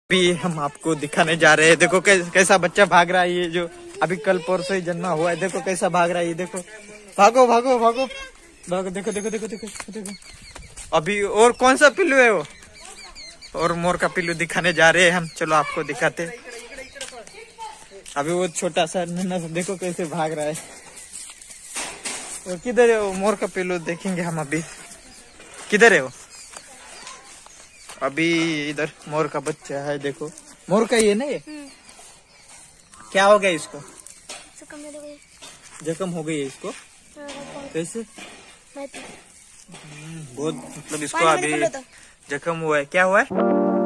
अभी हम आपको दिखाने जा रहे हैं। देखो कैसा बच्चा भाग रहा है, ये जो अभी कल परसों ही जन्मा हुआ है। देखो कैसा भाग रहा है, ये देखो। भागो भागो भागो भागो। देखो देखो देखो देखो देखो। अभी और कौन सा पिल्लू है वो? और मोर का पिल्लू दिखाने जा रहे हैं हम। चलो आपको दिखाते। अभी वो छोटा सा नन्हा सा देखो कैसे भाग रहा है। और किधर है वो मोर का पिल्लू? देखेंगे हम अभी। किधर है वो? अभी इधर मोर का बच्चा है। देखो मोर का ये ना, ये क्या हो गया इसको? जख्म हो गई है इसको। कैसे? बहुत मतलब इसको अभी जख्म हुआ है। क्या हुआ है?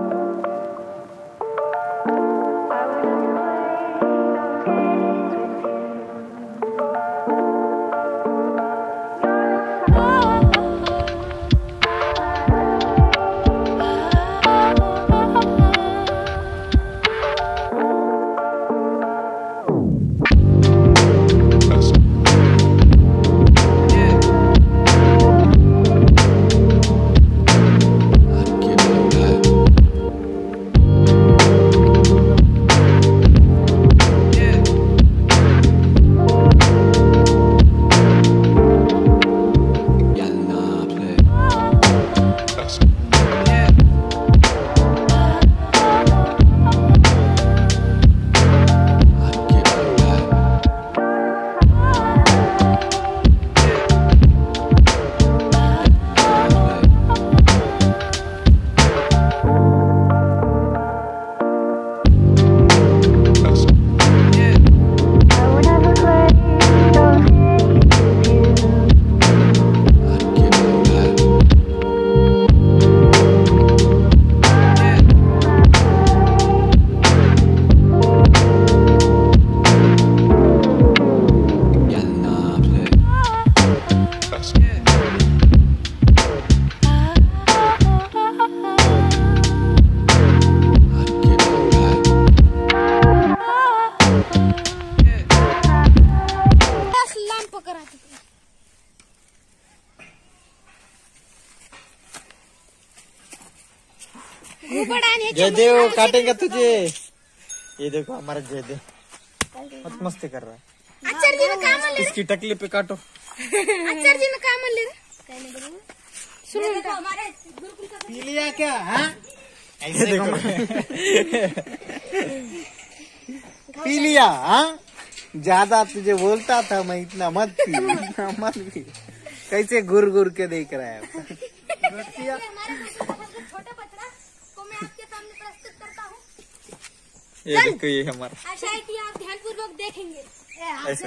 जयदेव काटेगा तुझे। ये देखो हमारा जयदेव बहुत मस्ती कर रहा है। इसकी टकली पे काटो। पी लिया क्या? ऐसे देखो। पी लिया? ज्यादा तुझे बोलता था मैं, इतना मत पी, इतना मत पी। कैसे घुर घुर के देख रहा है। ये देखो ये हमारा। आशा है कि आप ध्यानपूर्वक देखेंगे। ऐसा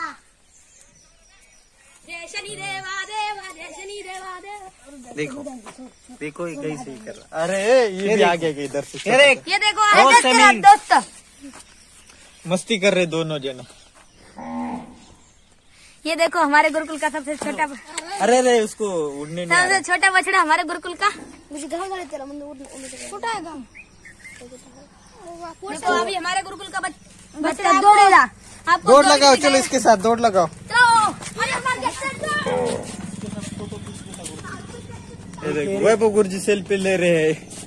जय शनि देवा देवा, जय शनि देवा देवा। देखो देखो ये कैसे ही कर रहा। अरे ये भी आ गया इधर से। ये देखो दोस्त मस्ती कर रहे दोनों जने। ये देखो हमारे गुरुकुल का सबसे छोटा। अरे अरे उसको उड़ने नहीं आ रहा। सबसे छोटा बछड़ा हमारे गुरुकुल का। मुझे गाँव वाले तेरा छोटा है गाँव। देखो अभी हमारे गुरुकुल का बच्चा दौड़ेगा। आपको दौड़ लगाओ, चलो इसके साथ दौड़ लगाओ। ये देखो वैभव गुरुजी सेल्फी ले रहे हैं।